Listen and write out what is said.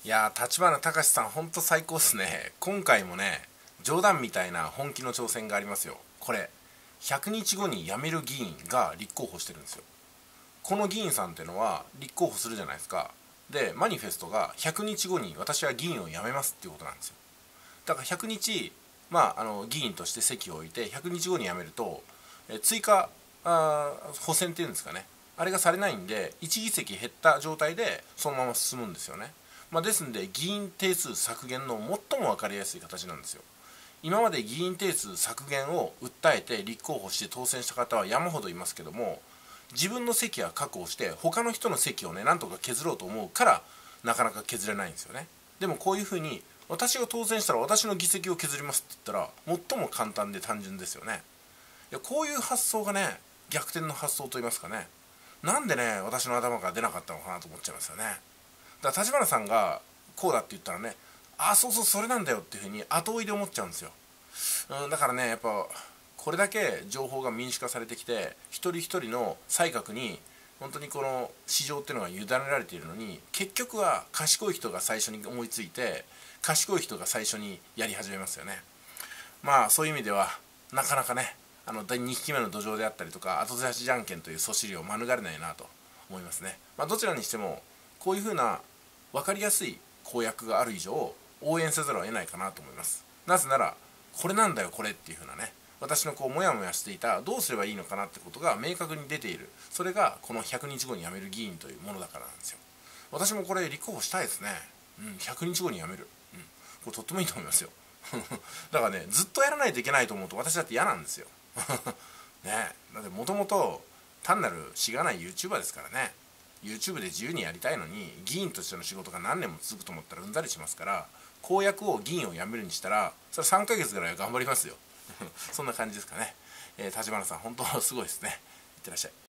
いやー、立花隆さん、ほんと最高っすね。今回もね、冗談みたいな本気の挑戦がありますよ。これ、100日後に辞める議員が立候補してるんですよ。この議員さんっていうのは、立候補するじゃないですか。で、マニフェストが100日後に私は議員を辞めますっていうことなんですよ。だから100日、議員として席を置いて、100日後に辞めると、追加補選っていうんですかね。あれがされないんで、1議席減った状態で、そのまま進むんですよね。ですんで議員定数削減の最も分かりやすい形なんですよ。今まで議員定数削減を訴えて立候補して当選した方は山ほどいますけども、自分の席は確保して他の人の席をねなんとか削ろうと思うからなかなか削れないんですよね。でもこういうふうに私が当選したら私の議席を削りますって言ったら最も簡単で単純ですよね。いや、こういう発想がね逆転の発想といいますかね、なんでね私の頭から出なかったのかなと思っちゃいますよね。だから立花さんがこうだって言ったらね、ああそうそうそれなんだよっていうふうに後追いで思っちゃうんですよ。だからねやっぱこれだけ情報が民主化されてきて一人一人の才覚に本当にこの市場っていうのが委ねられているのに、結局は賢い人が最初に思いついて賢い人が最初にやり始めますよね。そういう意味ではなかなかね第2匹目の土壌であったりとか後出しじゃんけんというそしりを免れないなと思いますね。どちらにしてもこういうふうな分かりやすい公約がある以上応援せざるを得ないかなと思います。なぜならこれなんだよこれっていう風なね、私のこうモヤモヤしていたどうすればいいのかなってことが明確に出ている。それがこの100日後に辞める議員というものだからなんですよ。私もこれ立候補したいですね。100日後に辞める、これとってもいいと思いますよ。だからねずっとやらないといけないと思うと私だって嫌なんですよ。ね、だってもともと単なるしがない YouTuber ですからね。 YouTube で自由にやりたいのに議員としての仕事が何年も続くと思ったらうんざりしますから、公約を議員を辞めるにしたらそれ3ヶ月ぐらいは頑張りますよ。そんな感じですかね。立花さん本当すごいですね。いってらっしゃい。